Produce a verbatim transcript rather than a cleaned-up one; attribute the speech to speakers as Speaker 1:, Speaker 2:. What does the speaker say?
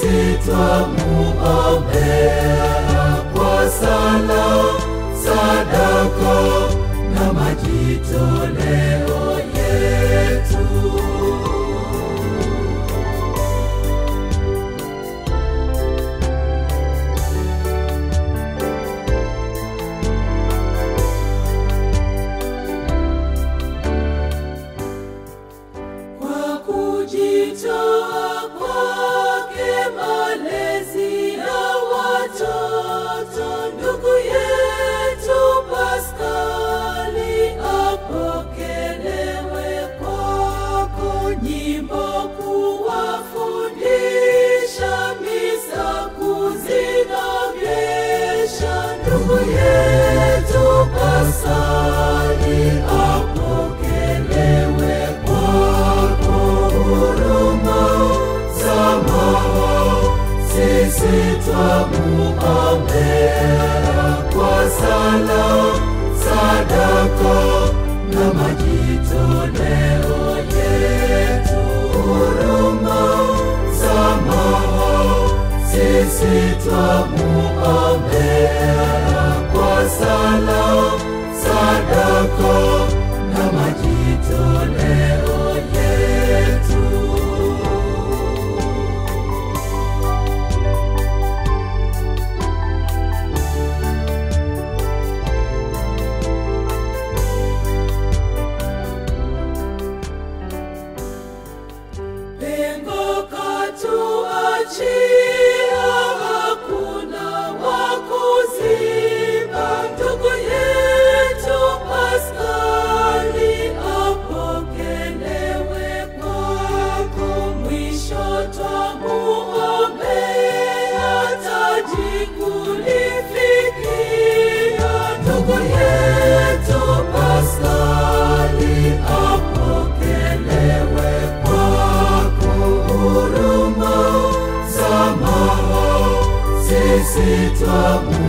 Speaker 1: sisi twamuombea kwa sala, sadaka na majitoleo yetu. Kwa kujitoa kwake malezi ya watoto, ndugu yetu Paskali apokelewe kwako, nyimbo kuwafundisha, misa kuzinogesha. Ndugu yetu Paskali apokelewe kwako, huruma, samaha, sisi twamuombea kwa sala, sadaka na majitoleo yetu. Huruma, samaha, sisi twamuombea kwa sala, sadaka na majitoleo yetu. Pengo katuachia, hakuna wa kuziba. Ndugu yetu Paskali apokelewe kwako, mwisho twamuombea taji kulifikia. Ndugu yetu Paskali apokelewe kwako, huruma, samaha, sisi twamuombea